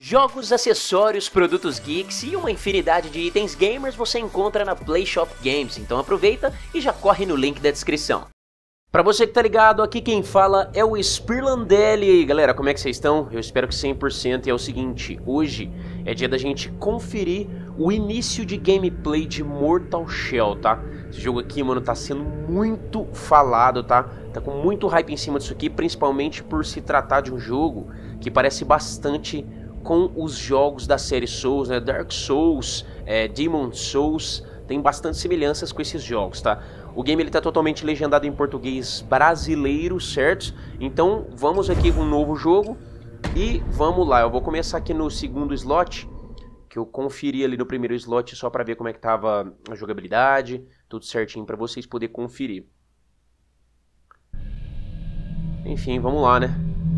Jogos, acessórios, produtos geeks e uma infinidade de itens gamers você encontra na PlayShop Games, então aproveita e já corre no link da descrição. Pra você que tá ligado, aqui quem fala é o Spirlandelli. E aí galera, como é que vocês estão? Eu espero que 100%. E é o seguinte, hoje é dia da gente conferir o início de gameplay de Mortal Shell, tá? Esse jogo aqui, mano, tá sendo muito falado, tá? Tá com muito hype em cima disso aqui, principalmente por se tratar de um jogo que parece bastante com os jogos da série Souls, né? Dark Souls, Demon Souls, tem bastante semelhanças com esses jogos, tá? O game ele tá totalmente legendado em português brasileiro, certo? Então vamos aqui com um novo jogo e vamos lá. Eu vou começar aqui no segundo slot, que eu conferi ali no primeiro slot só pra ver como é que tava a jogabilidade, tudo certinho pra vocês poderem conferir. Enfim, vamos lá, né?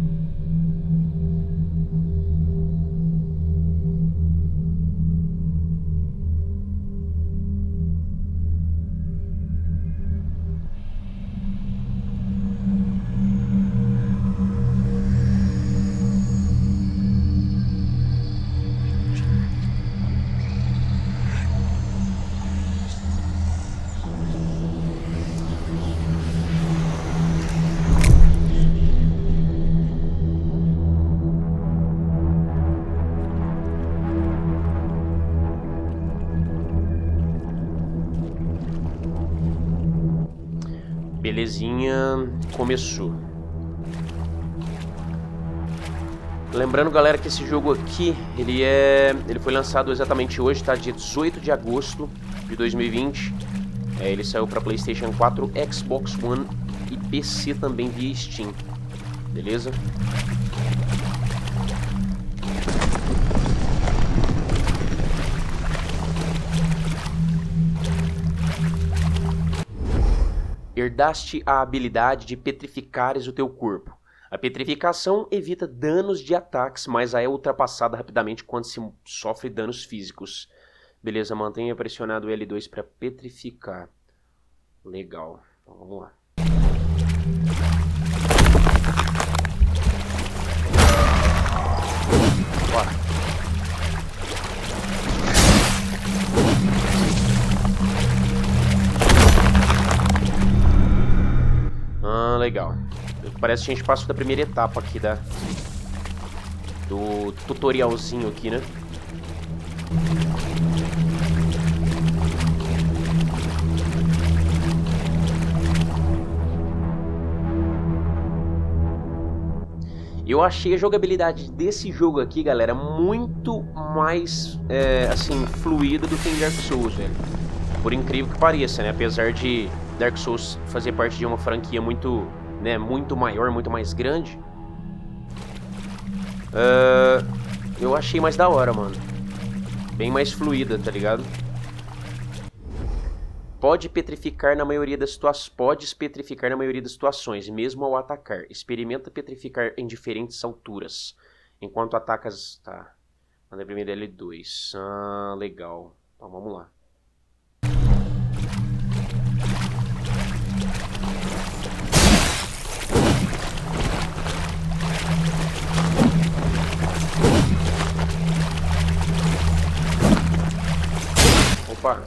Belezinha, começou. Lembrando, galera, que esse jogo aqui, ele foi lançado exatamente hoje, tá? Dia 18 de agosto de 2020. Ele saiu para PlayStation 4, Xbox One e PC também via Steam. Beleza? Herdaste a habilidade de petrificares o teu corpo. A petrificação evita danos de ataques, mas é ultrapassada rapidamente quando se sofre danos físicos. Beleza, mantenha pressionado o L2 para petrificar. Legal, então vamos lá. Bora. Legal. Parece que a gente passou da primeira etapa aqui do tutorialzinho aqui, né? Eu achei a jogabilidade desse jogo aqui, galera, muito mais, assim, fluida do que em Dark Souls, velho. Por incrível que pareça, né? Apesar de Dark Souls fazer parte de uma franquia muito, né, muito maior, muito mais grande, eu achei mais da hora, mano. Bem mais fluida, tá ligado? Pode petrificar na maioria das situações. Podes petrificar na maioria das situações, mesmo ao atacar. Experimenta petrificar em diferentes alturas. Enquanto atacas. Tá. Manda primeiro L2. Legal. Então vamos lá. Opa.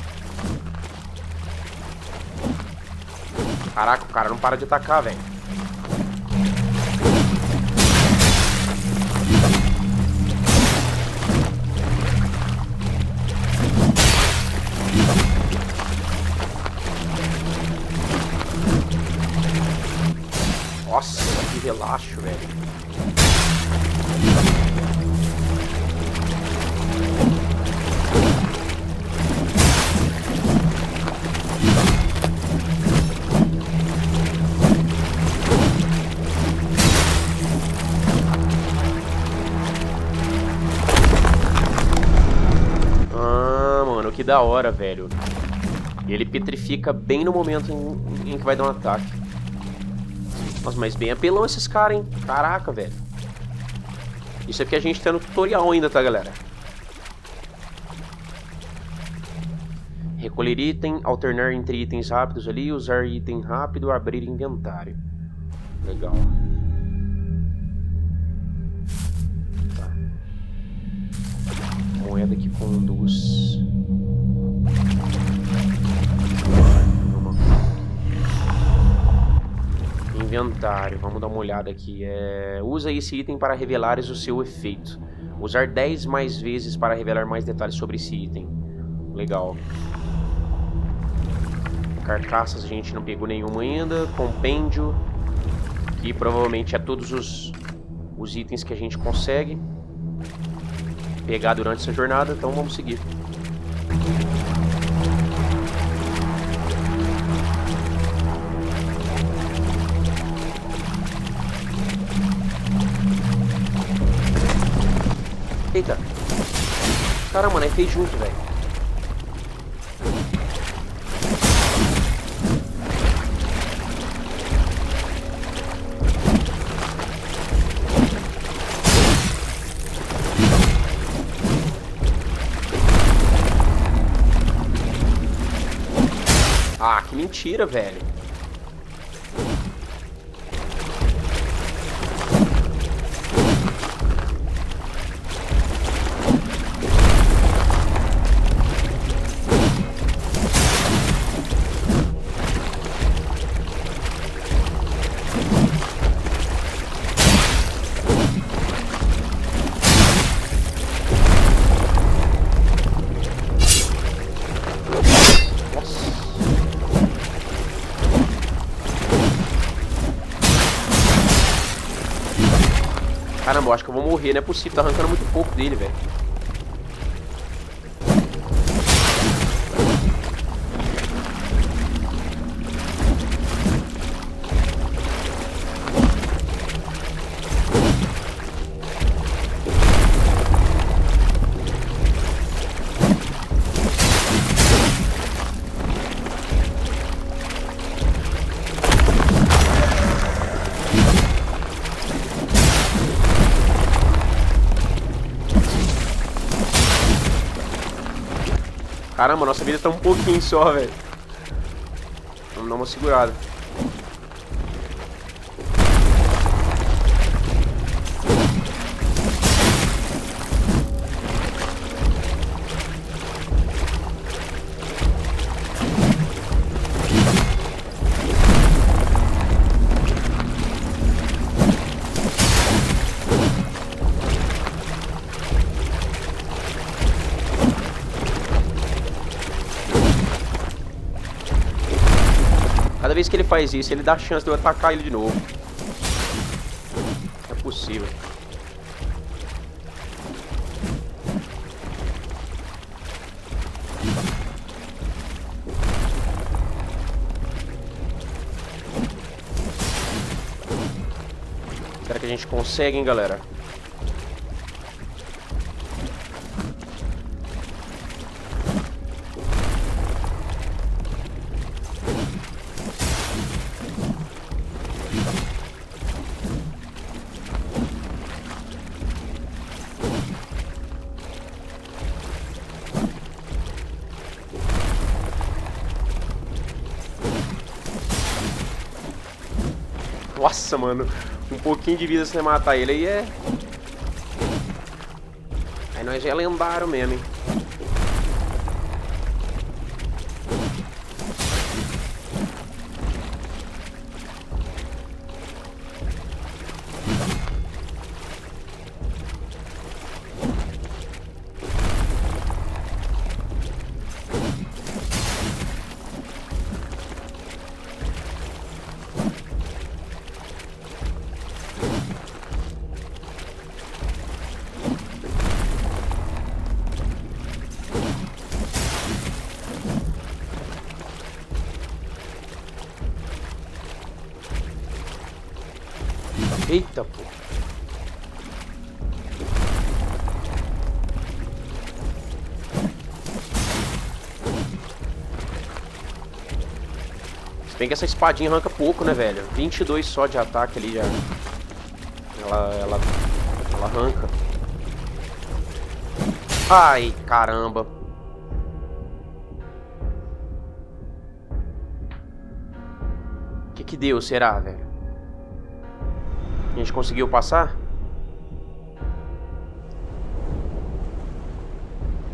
Caraca, o cara não para de atacar, velho. Nossa, que relaxo, velho. Que da hora, velho. Ele petrifica bem no momento em que vai dar um ataque. Nossa, mas bem apelão esses caras, hein? Caraca, velho. Isso aqui a gente tá no tutorial ainda, tá, galera? Recolher item, alternar entre itens rápidos ali, usar item rápido, abrir inventário. Legal. Tá. moeda que conduz. Inventário, vamos dar uma olhada aqui. Usa esse item para revelares o seu efeito. Usar 10 mais vezes para revelar mais detalhes sobre esse item. Legal. Carcaças a gente não pegou nenhuma ainda. Compêndio. Aqui provavelmente é todos os itens que a gente consegue pegar durante essa jornada. Então vamos seguir. Eita. Caramba, mano, fez junto, velho. Ah, que mentira, velho. Caramba, eu acho que eu vou morrer, não é possível, tá arrancando muito pouco dele, velho. Caramba, nossa vida tá um pouquinho só, velho. Vamos dar uma segurada. Cada vez que ele faz isso, ele dá a chance de eu atacar ele de novo. Não é possível. Será que a gente consegue, hein, galera? Nossa, mano, um pouquinho de vida sem matar ele aí é... Aí nós já é lendário mesmo, hein? Eita, pô. Se bem que essa espadinha arranca pouco, né, velho? 22 só de ataque ali já. Ela arranca. Ai, caramba. Que deu, será, velho? A gente conseguiu passar?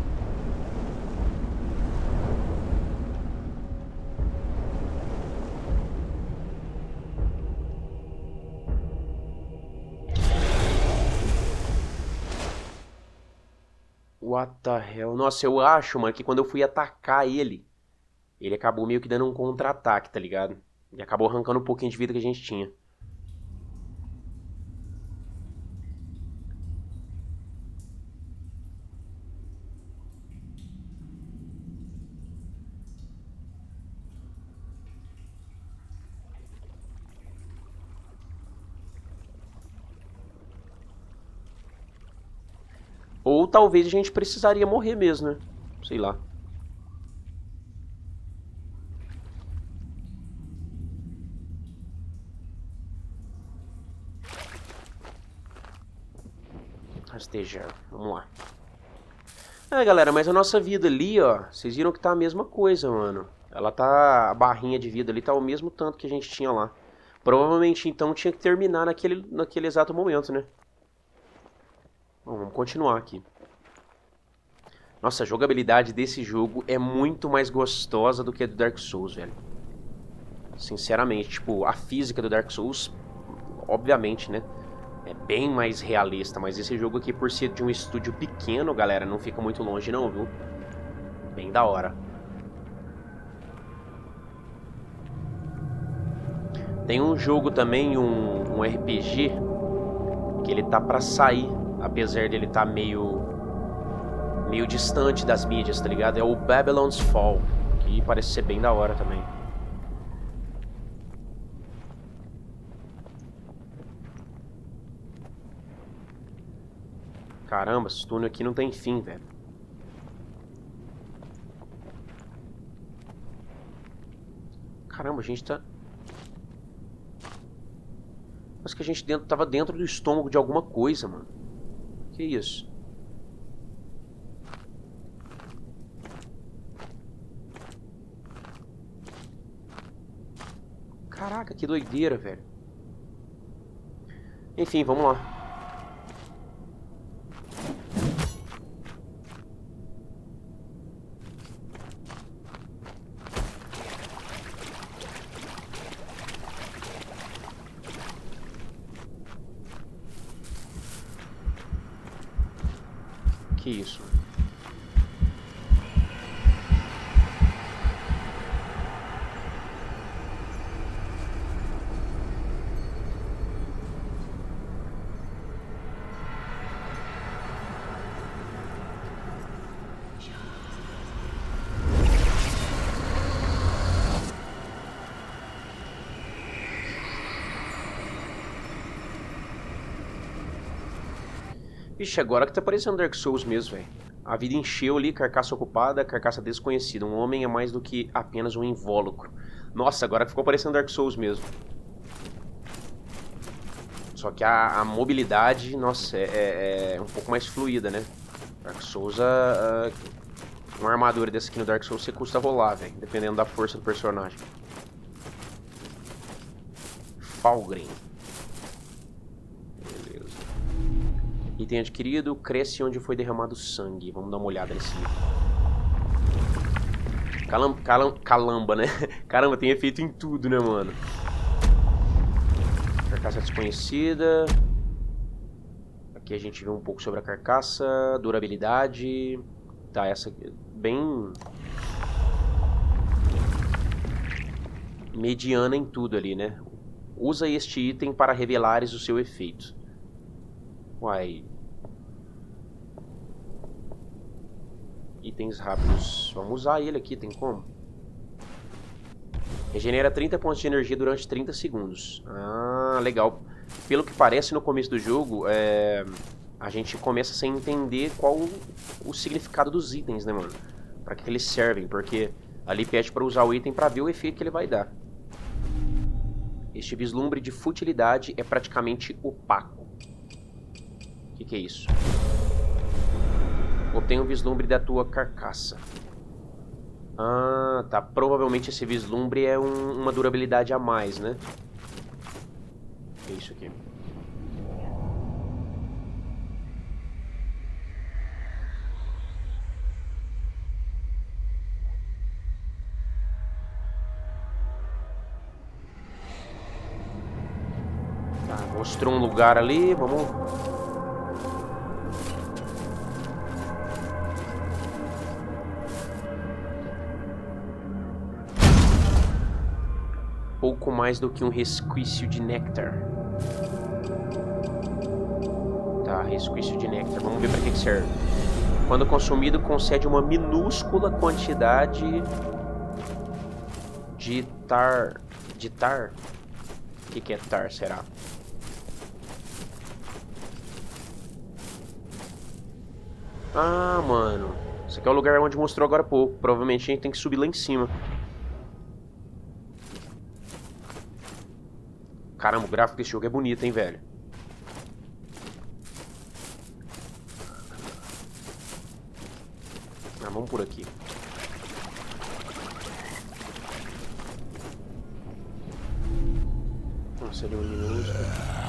What the hell? Nossa, eu acho, mano, que quando eu fui atacar ele, ele acabou meio que dando um contra-ataque, tá ligado? E acabou arrancando um pouquinho de vida que a gente tinha. Ou talvez a gente precisaria morrer mesmo, né? Sei lá. Rastejar, vamos lá. É, galera, mas a nossa vida ali, ó, vocês viram que tá a mesma coisa, mano. Ela tá, a barrinha de vida ali tá o mesmo tanto que a gente tinha lá. Provavelmente, então, tinha que terminar naquele exato momento, né? Bom, vamos continuar aqui. Nossa, a jogabilidade desse jogo é muito mais gostosa do que a do Dark Souls, velho. Sinceramente, tipo, a física do Dark Souls, obviamente, né? É bem mais realista, mas esse jogo aqui, por ser de um estúdio pequeno, galera, não fica muito longe não, viu? Bem da hora. Tem um jogo também, um RPG, que ele tá pra sair, apesar dele tá meio distante das mídias, tá ligado? É o Babylon's Fall, que parece ser bem da hora também. Caramba, esse túnel aqui não tem fim, velho. Caramba, a gente tá... Parece que a gente tava dentro do estômago de alguma coisa, mano. Que isso? Caraca, que doideira, velho. Enfim, vamos lá. Que isso? Vixe, agora que tá parecendo Dark Souls mesmo, velho. A vida encheu ali, carcaça ocupada, carcaça desconhecida. Um homem é mais do que apenas um invólucro. Nossa, agora ficou parecendo Dark Souls mesmo. Só que a mobilidade, nossa, é um pouco mais fluida, né? Dark Souls, uma armadura dessa aqui no Dark Souls você custa rolar, velho. Dependendo da força do personagem. Falgrim. Item adquirido, cresce onde foi derramado sangue. Vamos dar uma olhada nesse livro. Calamba, né? Caramba, tem efeito em tudo, né, mano? Carcaça desconhecida. Aqui a gente vê um pouco sobre a carcaça. Durabilidade. Tá, essa aqui, bem... mediana em tudo ali, né? Usa este item para revelares o seu efeito. Uai. Itens rápidos. Vamos usar ele aqui, tem como? Regenera 30 pontos de energia durante 30 segundos. Ah, legal. Pelo que parece no começo do jogo, a gente começa sem entender qual o significado dos itens, né, mano? Pra que eles servem, porque ali pede pra usar o item pra ver o efeito que ele vai dar. Este vislumbre de futilidade é praticamente opaco. O que é isso? Obtenha um vislumbre da tua carcaça. Ah, tá. Provavelmente esse vislumbre é uma durabilidade a mais, né? O que é isso aqui? Tá, mostrou um lugar ali, vamos... pouco mais do que um resquício de néctar. Tá, resquício de néctar. Vamos ver para que serve. Quando consumido, concede uma minúscula quantidade de tar. De tar? O que é tar, será? Ah, mano. Esse aqui é o lugar onde mostrou agora há pouco. Provavelmente a gente tem que subir lá em cima. Caramba, o gráfico desse jogo é bonito, hein, velho? Ah, vamos por aqui. Nossa, ele é um minúsculo.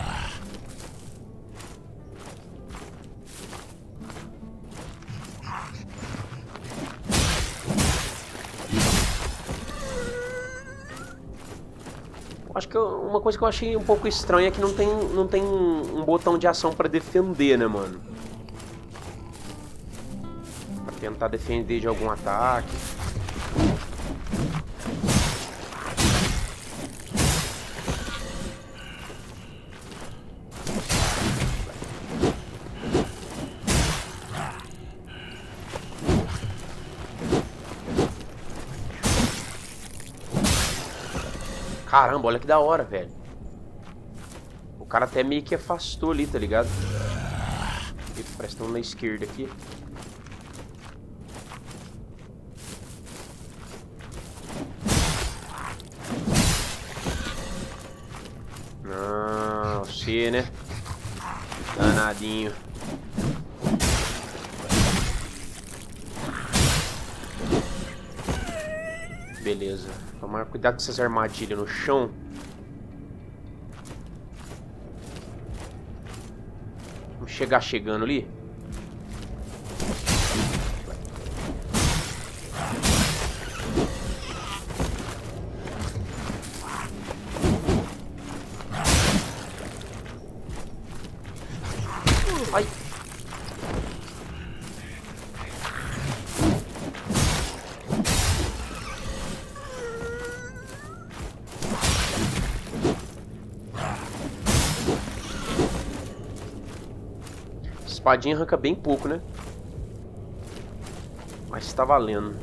Acho que uma coisa que eu achei um pouco estranha é que não tem um botão de ação pra defender, né, mano? Pra tentar defender de algum ataque. Caramba, olha que da hora, velho. O cara até meio que afastou ali, tá ligado? Parece que estão na esquerda aqui. Não, você, né? Danadinho. Beleza. Tomar cuidado com essas armadilhas no chão. Vamos chegar chegando ali. Ai. Espadinha arranca bem pouco, né? Mas tá valendo.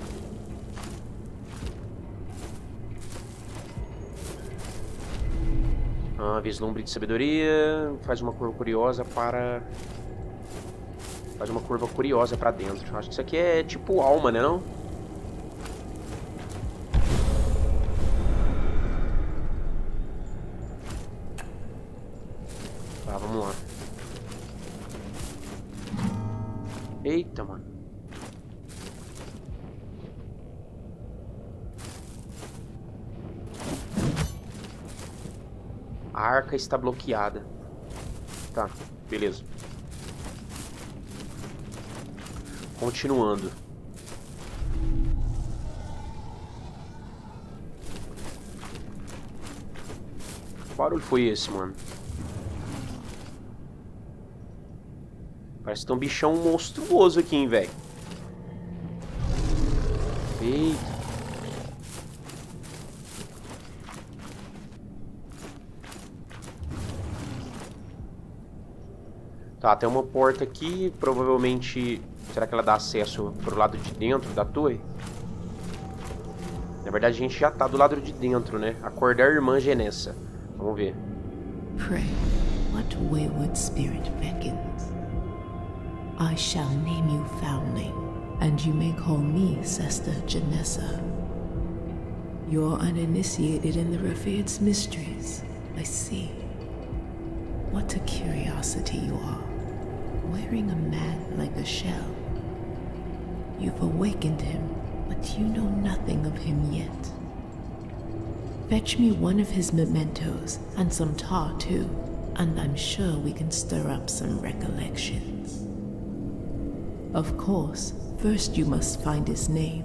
Vislumbre de sabedoria. Faz uma curva curiosa para... Faz uma curva curiosa pra dentro. Acho que isso aqui é tipo alma, né, não? Tá, vamos lá. Eita, mano. A arca está bloqueada. Tá, beleza. Continuando. Que barulho foi esse, mano? Parece que tem um bichão monstruoso aqui, hein, velho. Eita. Tá, tem uma porta aqui. Provavelmente... Será que ela dá acesso pro lado de dentro da torre? Na verdade, a gente já tá do lado de dentro, né? Acordar a irmã Genessa. Vamos ver. Pray, what wayward spirit beckons? I shall name you Foundling, and you may call me Sister Genessa. You're uninitiated in the Revered's mysteries, I see. What a curiosity you are, wearing a man like a shell. You've awakened him, but you know nothing of him yet. Fetch me one of his mementos, and some tar too, and I'm sure we can stir up some recollections. Of course, first you must find his name.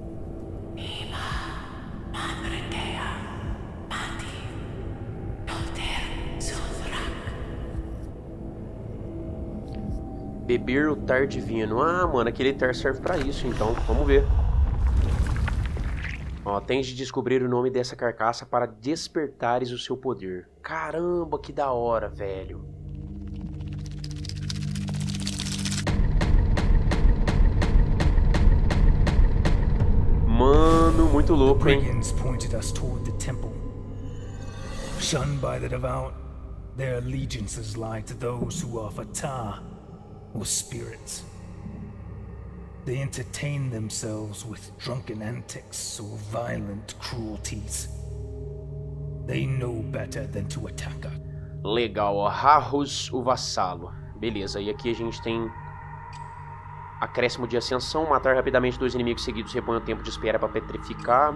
Beber o tar divino. Ah, mano, aquele tar serve pra isso, então. Vamos ver. Ó, tens de descobrir o nome dessa carcaça para despertares o seu poder. Caramba, que da hora, velho. Mano, muito louco, hein? Brigands pointed us toward the temple. Shunned by the devout, their allegiances lie to those who are Fatah, or spirits. They entertain themselves with drunken antics or violent cruelties. They know better than to attack us. Legal, ó. Rarros, o vassalo. Beleza, e aqui a gente tem acréscimo de ascensão. Matar rapidamente 2 inimigos seguidos repõe o tempo de espera para petrificar.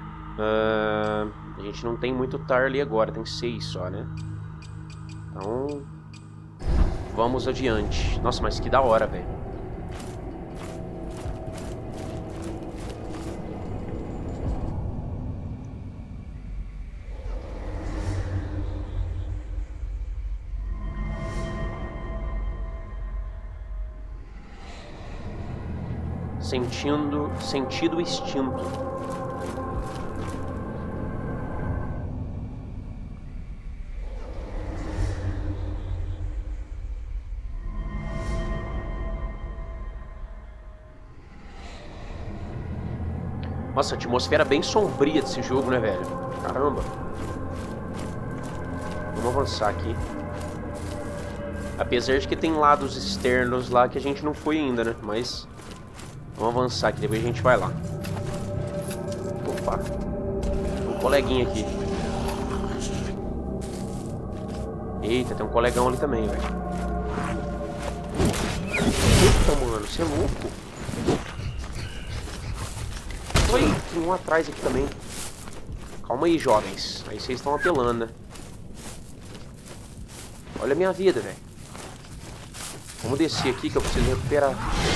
A gente não tem muito Tarly agora, tem 6 só, né? Então, vamos adiante. Nossa, mas que da hora, velho. Sentido extinto. Nossa, a atmosfera bem sombria desse jogo, né, velho? Caramba. Vamos avançar aqui. Apesar de que tem lados externos lá que a gente não foi ainda, né? Mas vamos avançar aqui, depois a gente vai lá. Opa. Tem um coleguinha aqui. Eita, tem um colegão ali também, velho. Eita, mano, você é louco. Oi, tem um atrás aqui também. Calma aí, jovens. Aí vocês estão apelando, né? Olha a minha vida, velho. Vamos descer aqui que eu preciso recuperar.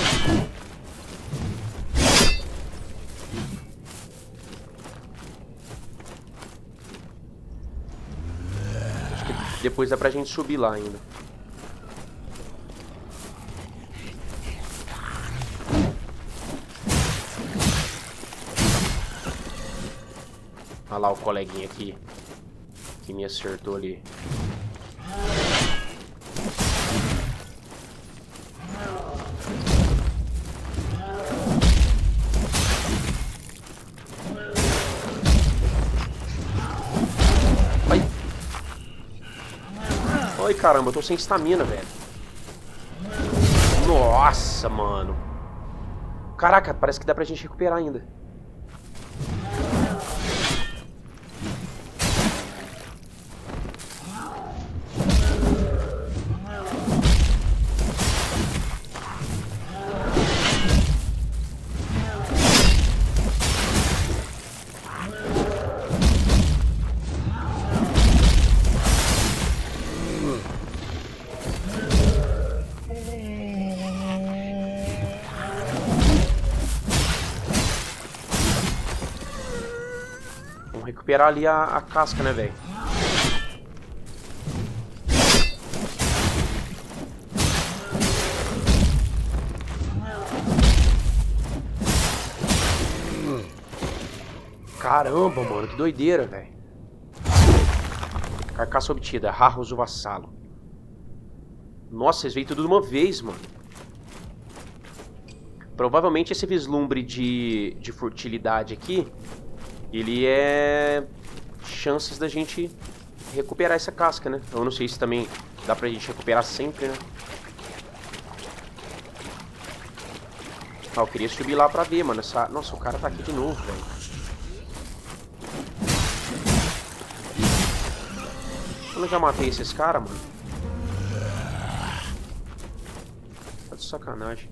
Acho que depois dá pra gente subir lá ainda. Olha lá o coleguinha aqui que me acertou ali. Ai. Ai, caramba, eu tô sem estamina, velho. Nossa, mano. Caraca, parece que dá pra gente recuperar ainda. Recuperar ali a casca, né, velho? Caramba, mano, que doideira, velho. Carcaça obtida, Rarros o vassalo. Nossa, eles veio tudo de uma vez, mano. Provavelmente esse vislumbre de fertilidade aqui, ele é chances da gente recuperar essa casca, né? Eu não sei se também dá pra gente recuperar sempre, né? Ah, eu queria subir lá pra ver, mano. Nossa, o cara tá aqui de novo, velho. Eu já matei esses caras, mano. Tá de sacanagem.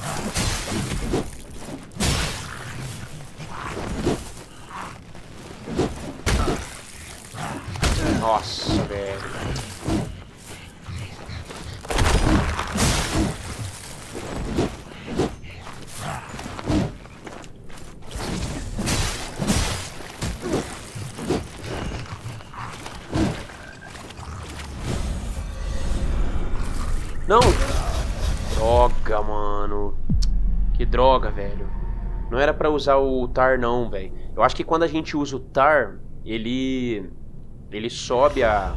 Nossa, velho. Não! Droga, mano. Que droga, velho. Não era pra usar o Tar não, velho. Eu acho que quando a gente usa o Tar, ele sobe a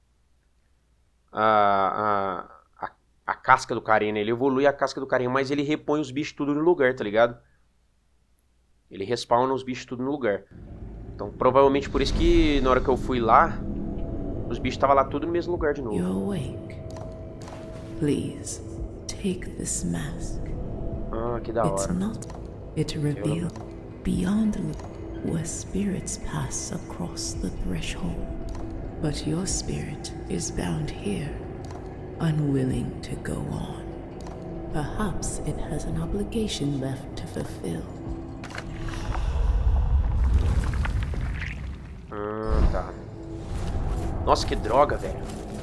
casca do carinha, né? Ele evolui a casca do carinha, mas ele repõe os bichos tudo no lugar, tá ligado? Ele respawna os bichos tudo no lugar. Então, provavelmente por isso que na hora que eu fui lá, os bichos estavam lá tudo no mesmo lugar de novo. You're awake. Please, take this mask. Ah, que da hora. It's not. It reveals beyond where spirits pass across the threshold. But your spirit is bound here, unwilling to go on. Perhaps it has an obligation left to fulfill. Tá. Nossa, que droga, velho.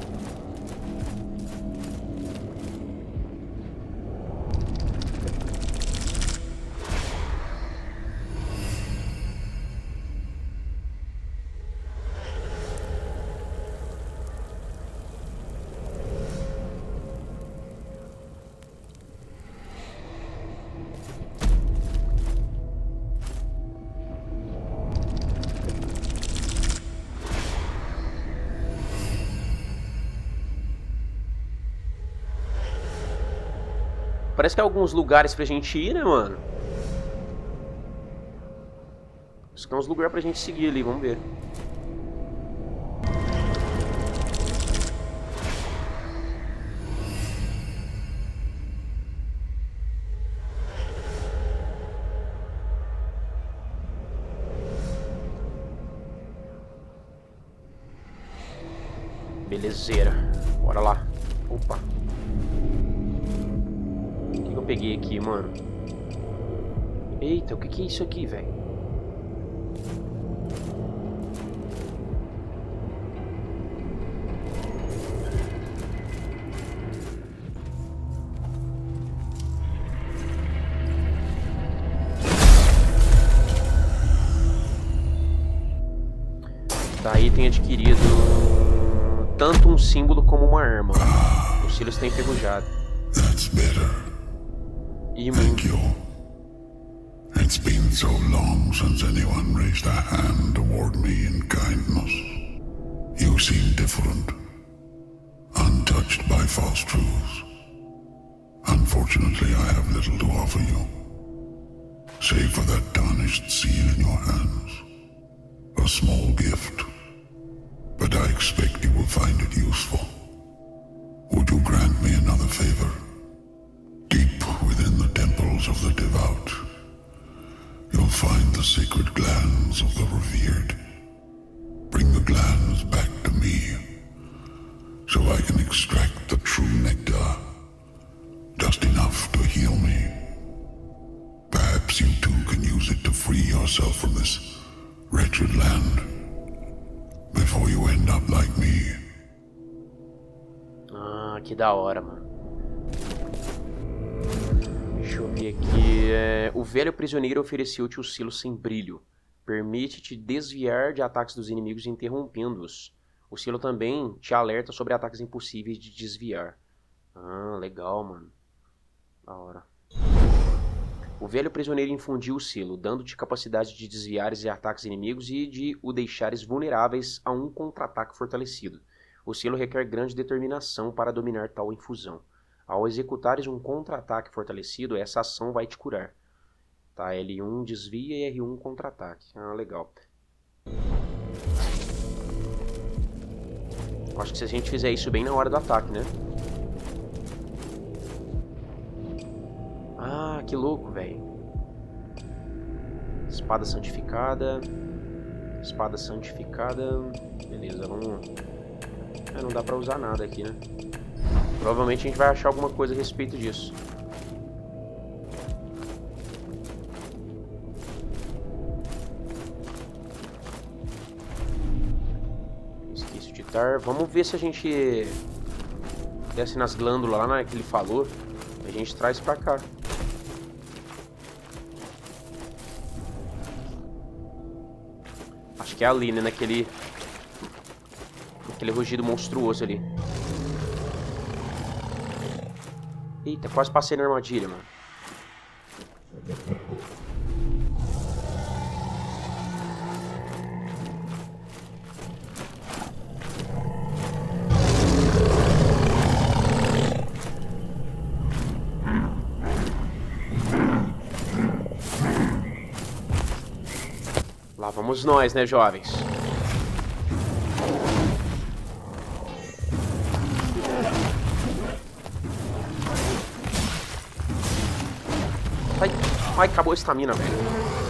Parece que há alguns lugares pra gente ir, né, mano? Isso que é uns lugares pra gente seguir ali, vamos ver. Belezeira. Bora lá. Opa. Peguei aqui, mano. Eita, o que é isso aqui, velho? Tá, item adquirido. Tanto um símbolo como uma arma. O Silas está enferrujado. That's better. Thank you. It's been so long since anyone raised a hand toward me in kindness. You seem different, untouched by false truths. Unfortunately, I have little to offer you, save for that tarnished seal in your hands. A small gift, but I expect you will find it useful. Would you grant me another favor? Deep within the temples of the devout, you'll find the sacred glands of the revered. Bring the glands back to me, so I can extract the true nectar, just enough to heal me. Perhaps you too can use it to free yourself from this wretched land, before you end up like me. Ah, que da hora, mano. Deixa eu ver aqui. O velho prisioneiro ofereceu-te o selo sem brilho. Permite-te desviar de ataques dos inimigos interrompendo-os. O selo também te alerta sobre ataques impossíveis de desviar. Ah, legal, mano. Da hora. O velho prisioneiro infundiu o selo, dando-te capacidade de desviares de ataques inimigos e de o deixares vulneráveis a um contra-ataque fortalecido. O selo requer grande determinação para dominar tal infusão. Ao executares um contra-ataque fortalecido, essa ação vai te curar. Tá, L1 desvia e R1 contra-ataque. Ah, legal. Acho que se a gente fizer isso bem na hora do ataque, né? Ah, que louco, velho. Espada santificada. Espada santificada. Beleza, vamos... não dá pra usar nada aqui, né? Provavelmente a gente vai achar alguma coisa a respeito disso. Esqueci de tar. Vamos ver se a gente desce nas glândulas lá, né, que ele falou. A gente traz pra cá. Acho que é ali, né? Naquele rugido monstruoso ali. Eita, quase passei na armadilha, mano. Lá vamos nós, né, jovens? Ai, ai, acabou a estamina, velho.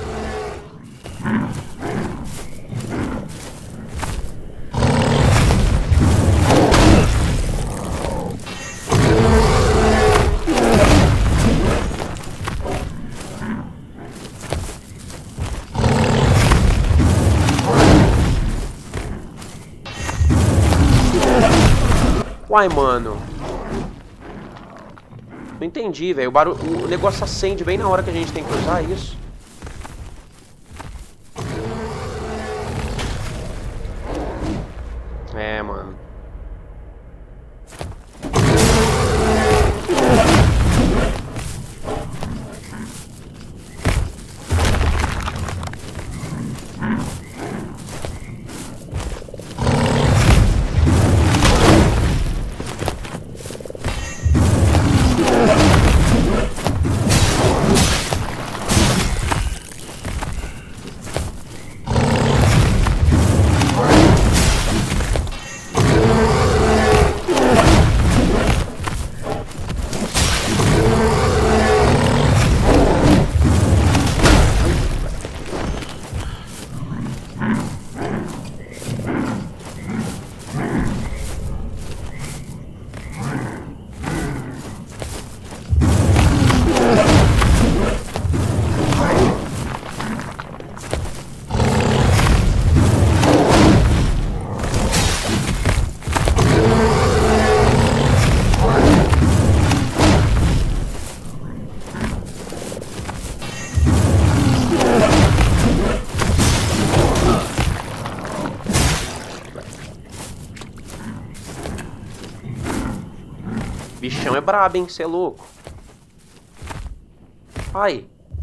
Uai, mano. Não entendi, velho. O negócio acende bem na hora que a gente tem que usar isso. É, mano. Bichão é brabo, hein? Cê é louco. Ai.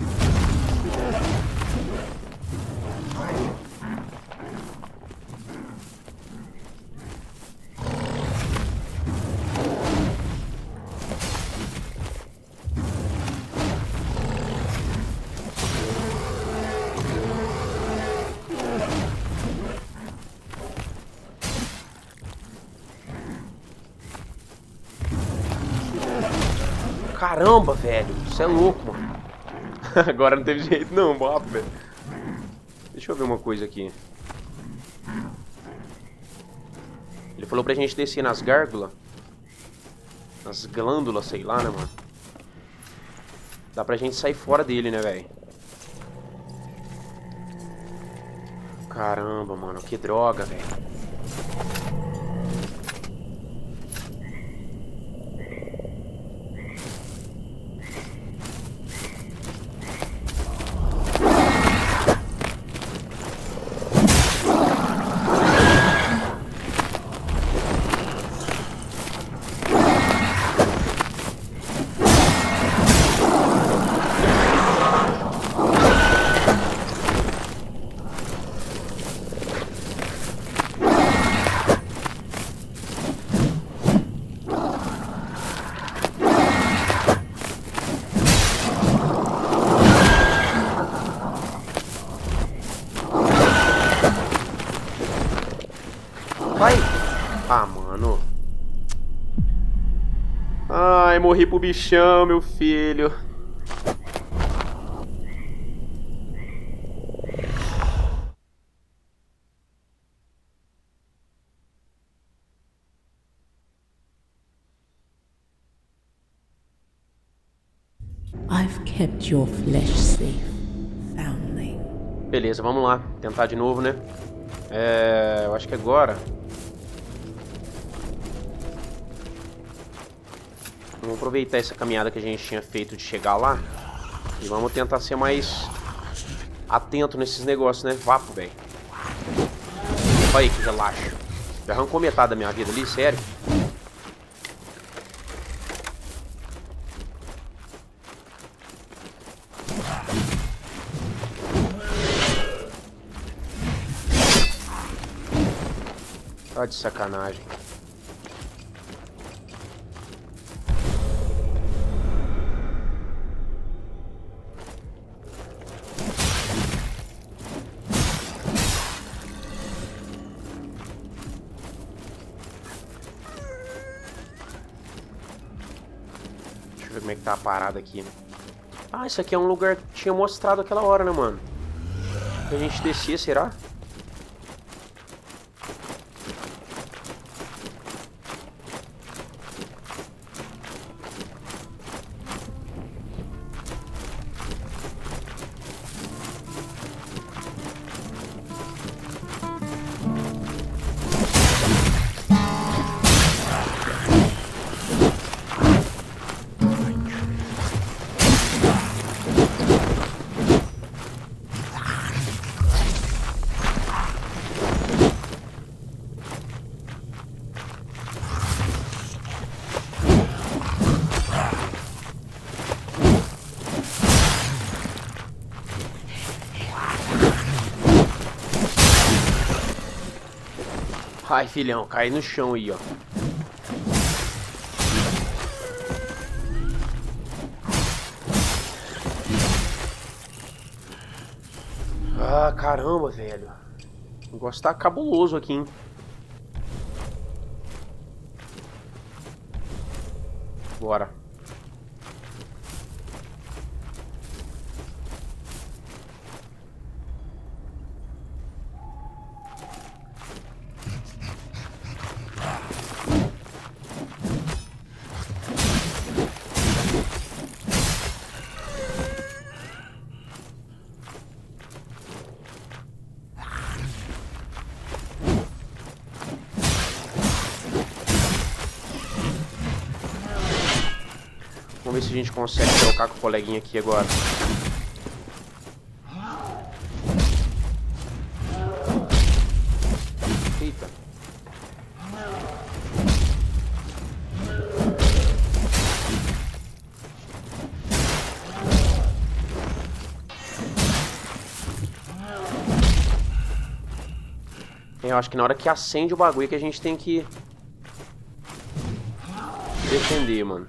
Caramba, velho. Você é louco, mano. Agora não teve jeito não, Bob, velho. Deixa eu ver uma coisa aqui. Ele falou pra gente descer nas gárgulas. Nas glândulas, sei lá, né, mano. Dá pra gente sair fora dele, né, velho. Caramba, mano. Que droga, velho. Vai! Ah, mano. Ai, morri pro bichão, meu filho. I've kept your flesh safe, foundling. Beleza, vamos lá. Tentar de novo, né? Eu acho que agora... Vamos aproveitar essa caminhada que a gente tinha feito de chegar lá. E vamos tentar ser mais atento nesses negócios, né? Vapo, velho. Olha aí que relaxa. Já arrancou metade da minha vida ali, sério. Tá de sacanagem. como é que tá a parada aqui, né? Ah, isso aqui é um lugar que tinha mostrado aquela hora, né, mano? Que a gente descia, será? Ai, filhão, cai no chão aí, ó. Ah, caramba, velho. O negócio tá cabuloso aqui, hein? Bora. Vamos ver se a gente consegue trocar com o coleguinha aqui agora. Eita. Eu acho que na hora que acende o bagulho que a gente tem que defender, mano.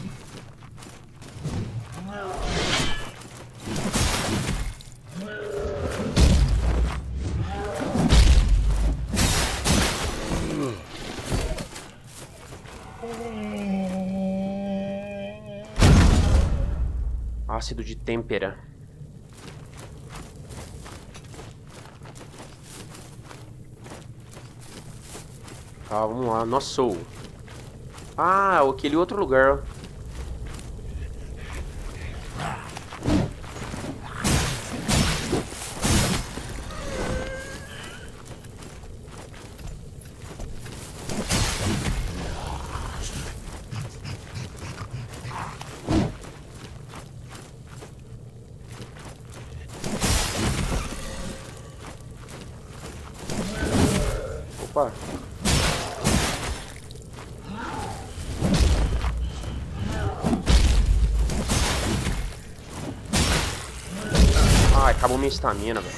Ácido de têmpera. Tá, vamos lá. Nossa. Ah, aquele outro lugar. Opa. Ai, acabou minha estamina, velho.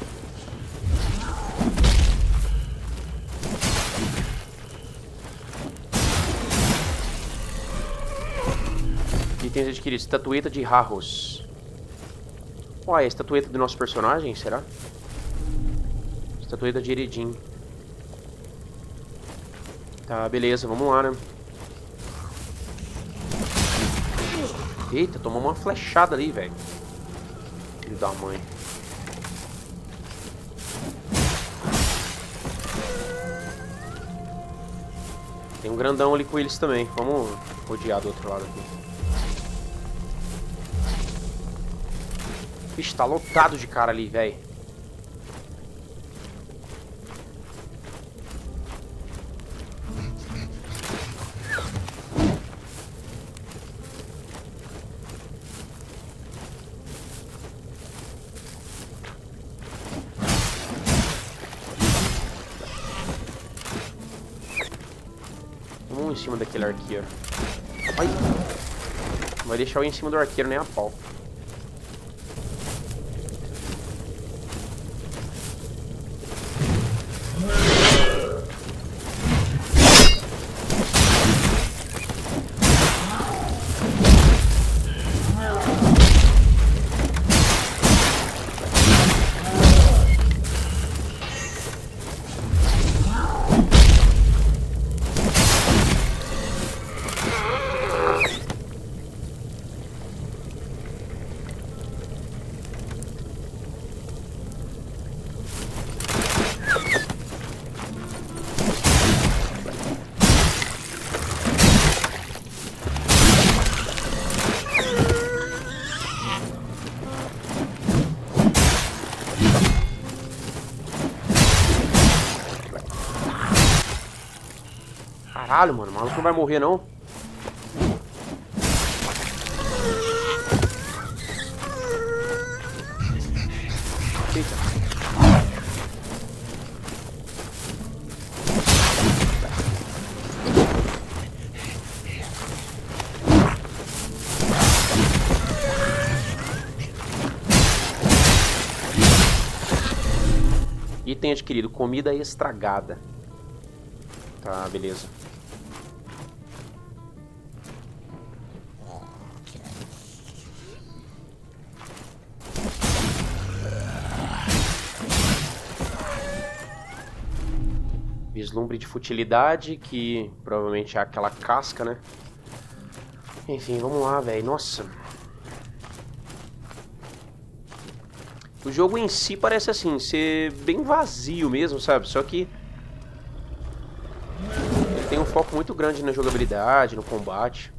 Itens adquiridos. Estatueta de Harros. Uai, a estatueta do nosso personagem, será? Estatueta de Eredin. Tá, beleza, vamos lá, né? Eita, tomou uma flechada ali, velho. Filho da mãe. Tem um grandão ali com eles também. Vamos rodear do outro lado aqui. Vixe, tá lotado de cara ali, velho. Vamos em cima daquele arqueiro. Ai. Não vai deixar eu ir em cima do arqueiro nem a pau. Caralho, mano. O maluco não vai morrer, não. Eita. Item adquirido, comida estragada. Tá, beleza. Vislumbre de futilidade, que provavelmente é aquela casca, né? Enfim, vamos lá, velho. Nossa. O jogo em si parece assim, ser bem vazio mesmo, sabe? Só que ele tem um foco muito grande na jogabilidade, no combate.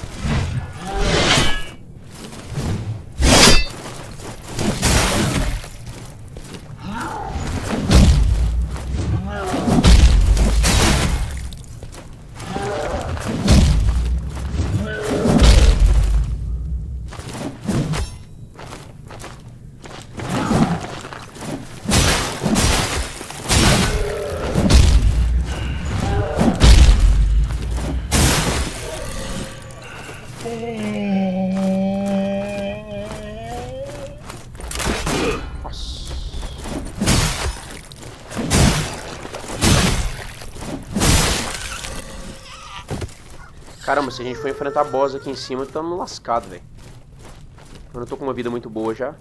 Caramba, se a gente for enfrentar boss aqui em cima, estamos lascados, velho. Eu não tô com uma vida muito boa já.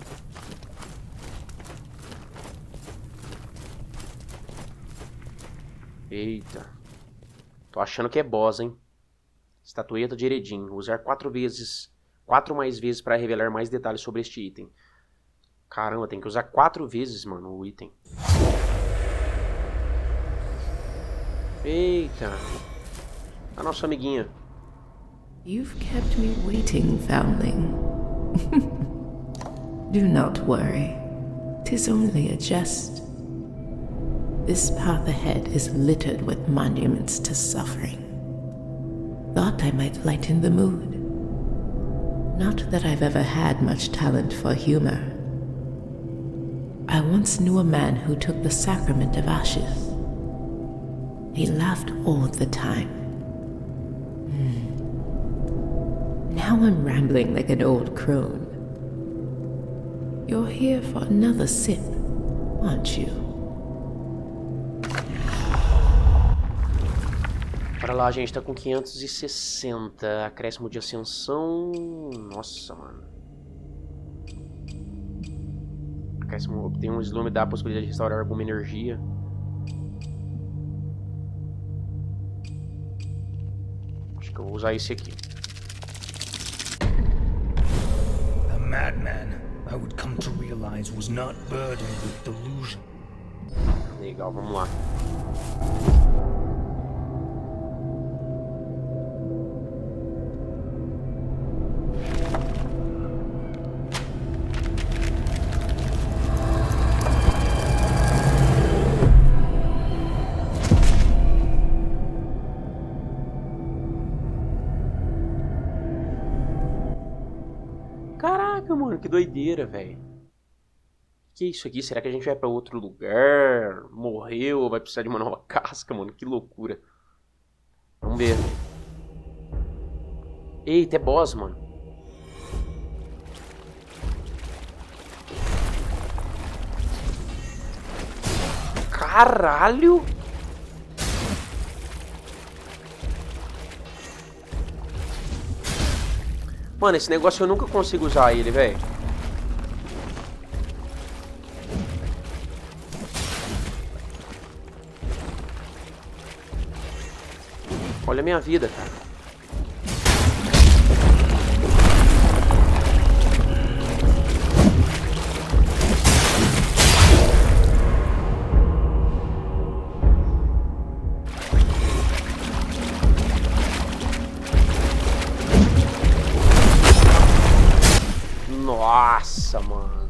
Eita. Tô achando que é boss, hein. Estatueta de Eredin. Usar 4 mais vezes para revelar mais detalhes sobre este item. Caramba, tem que usar 4 vezes, mano, o item. Eita. A nossa amiguinha. You've kept me waiting, foundling. Do not worry. 'Tis only a jest. This path ahead is littered with monuments to suffering. Thought I might lighten the mood. Not that I've ever had much talent for humor. I once knew a man who took the sacrament of ashes. He laughed all the time. Now I'm rambling like an old crone. You're here for another sip, aren't you? Para lá, a gente tá com 560. Acréscimo de ascensão. Nossa, mano. Acréscimo. Tem um slump, dá a possibilidade de restaurar alguma energia. Acho que eu vou usar esse aqui. The madman I would come to realize was not burdened with delusion. Legal, vamos lá. Caraca, mano, que doideira, velho. Que é isso aqui? Será que a gente vai pra outro lugar? Morreu ou vai precisar de uma nova casca, mano? Que loucura. Vamos ver. Eita, é boss, mano. Caralho! Mano, esse negócio eu nunca consigo usar ele, velho. Olha a minha vida, cara. Nossa, mano.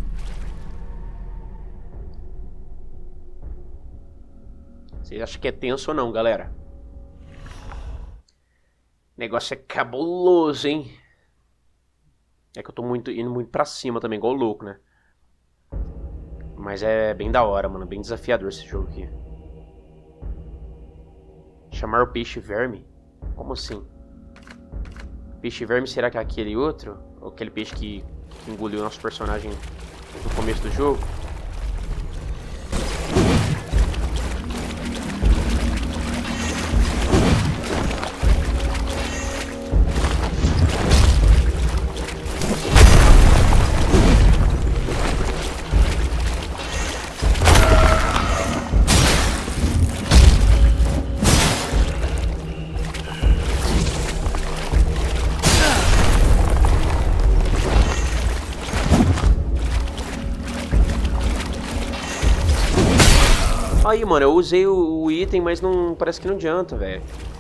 Vocês acham que é tenso ou não, galera? Negócio é cabuloso, hein? É que eu tô indo muito pra cima também, igual louco, né? Mas é bem da hora, mano. Bem desafiador esse jogo aqui. Chamar o peixe verme? Como assim? Peixe verme será que é aquele outro? Ou aquele peixe que engoliu nosso personagem no começo do jogo? Aí, mano, eu usei o item, mas não parece que não adianta, velho.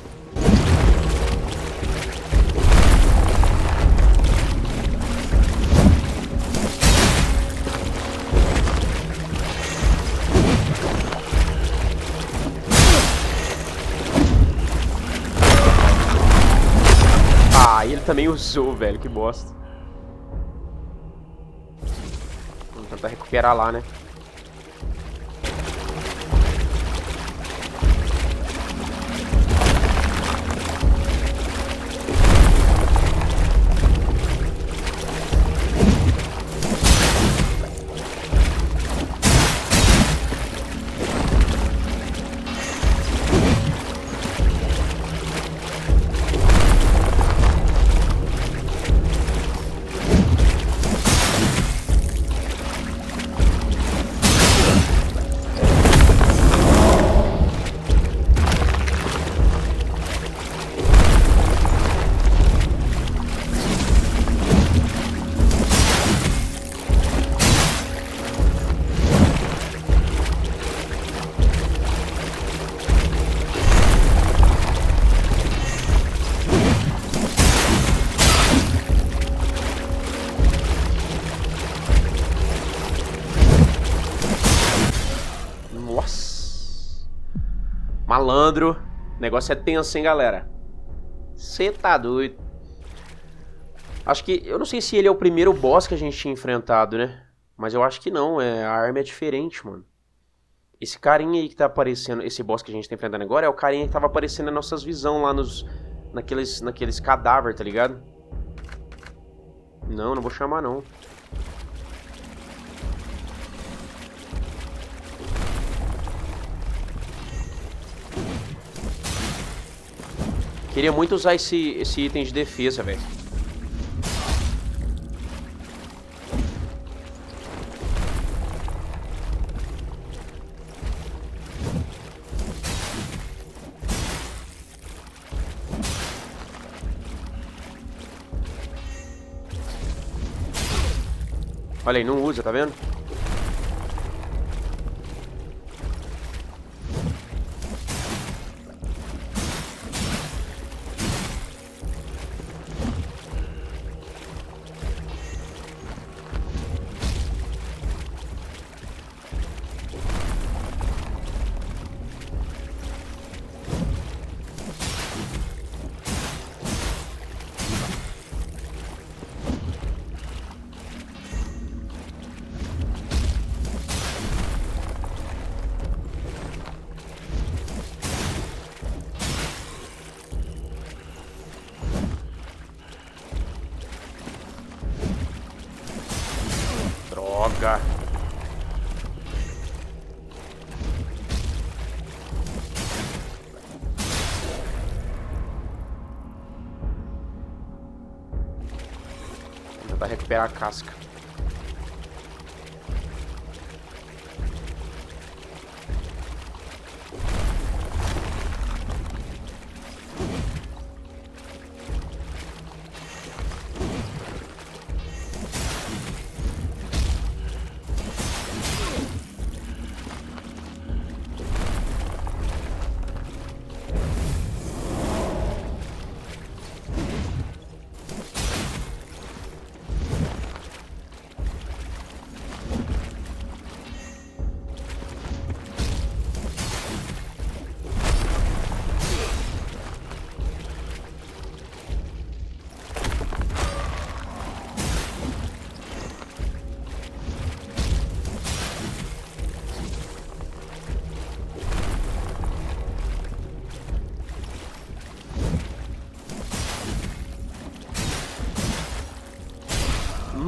Ah, ele também usou, velho, que bosta. Vamos tentar recuperar lá, né? Malandro. O negócio é tenso, hein, galera? Cê tá doido. Acho que... Eu não sei se ele é o primeiro boss que a gente tinha enfrentado, né? Mas eu acho que não. A arma é diferente, mano. Esse carinha aí que tá aparecendo... Esse boss que a gente tá enfrentando agora é o carinha que tava aparecendo nas nossas visões lá naqueles cadáveres, tá ligado? Não vou chamar, não. Queria muito usar esse item de defesa, velho. Olha aí, não usa, tá vendo? Droga. Vou tentar recuperar a casca.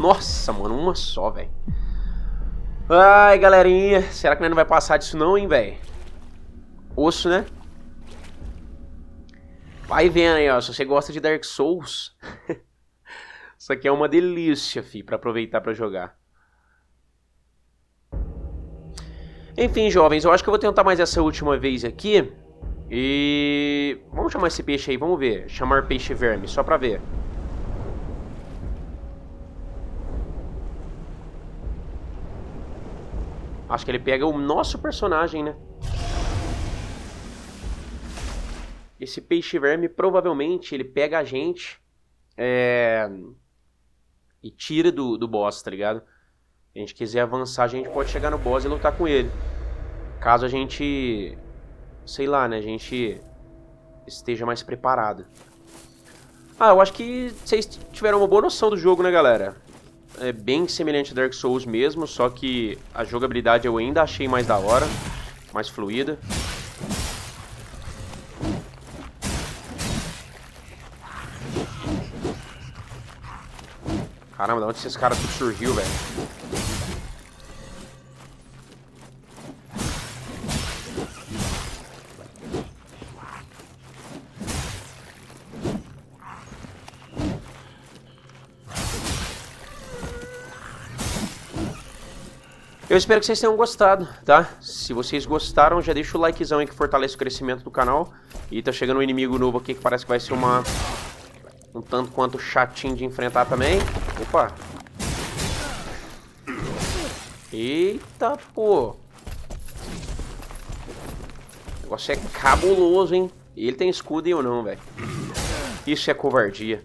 Nossa, mano, uma só, velho. Ai, galerinha. Será que nós não vai passar disso não, hein, velho? Osso, né? Vai vendo aí, ó. Se você gosta de Dark Souls, isso aqui é uma delícia, fi, pra aproveitar pra jogar. Enfim, jovens, eu acho que eu vou tentar mais essa última vez aqui. E... vamos chamar esse peixe aí, vamos ver. Chamar peixe verme, só pra ver. Acho que ele pega o nosso personagem, né? Esse peixe verme, provavelmente, ele pega a gente e tira do boss, tá ligado? Se a gente quiser avançar, a gente pode chegar no boss e lutar com ele. Caso a gente... sei lá, né? A gente esteja mais preparado. Ah, eu acho que vocês tiveram uma boa noção do jogo, né, galera? É bem semelhante a Dark Souls mesmo, só que a jogabilidade eu ainda achei mais da hora, mais fluida. Caramba, de onde esses caras tudo surgiu, velho? Eu espero que vocês tenham gostado, tá? Se vocês gostaram, já deixa o likezão aí que fortalece o crescimento do canal. E tá chegando um inimigo novo aqui que parece que vai ser um tanto quanto chatinho de enfrentar também. Opa! Eita, pô! O negócio é cabuloso, hein? Ele tem escudo e eu não, velho. Isso é covardia.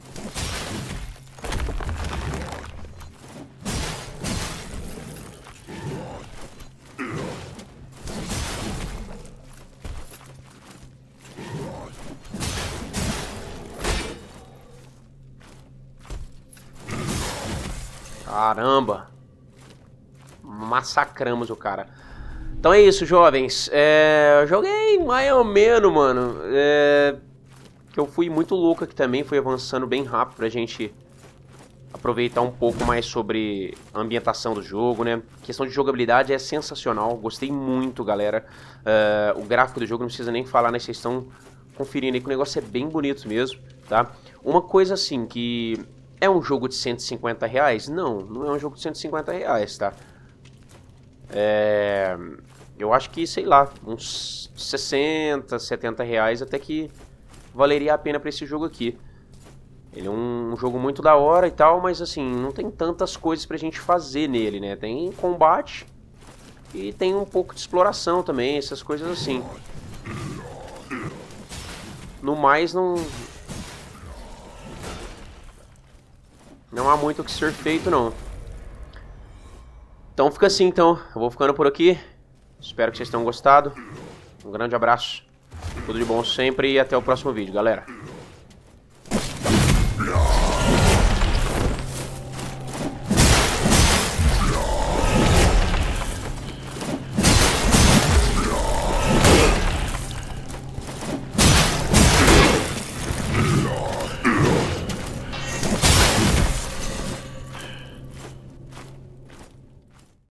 Caramba! Massacramos o cara. Então é isso, jovens. Eu joguei mais ou menos, mano. Que eu fui muito louco aqui também. Fui avançando bem rápido pra gente aproveitar um pouco mais sobre a ambientação do jogo, né? A questão de jogabilidade é sensacional. Gostei muito, galera. O gráfico do jogo não precisa nem falar, né? Vocês estão conferindo aí que o negócio é bem bonito mesmo, tá? Uma coisa assim que... é um jogo de R$150? Não, não é um jogo de R$150, tá? Eu acho que, sei lá, uns 60, 70 reais até que valeria a pena pra esse jogo aqui. Ele é um jogo muito da hora e tal, mas assim, não tem tantas coisas pra gente fazer nele, né? Tem combate e tem um pouco de exploração também, essas coisas assim. No mais, não há muito o que ser feito, não. Então fica assim, então. Eu vou ficando por aqui. Espero que vocês tenham gostado. Um grande abraço. Tudo de bom sempre e até o próximo vídeo, galera.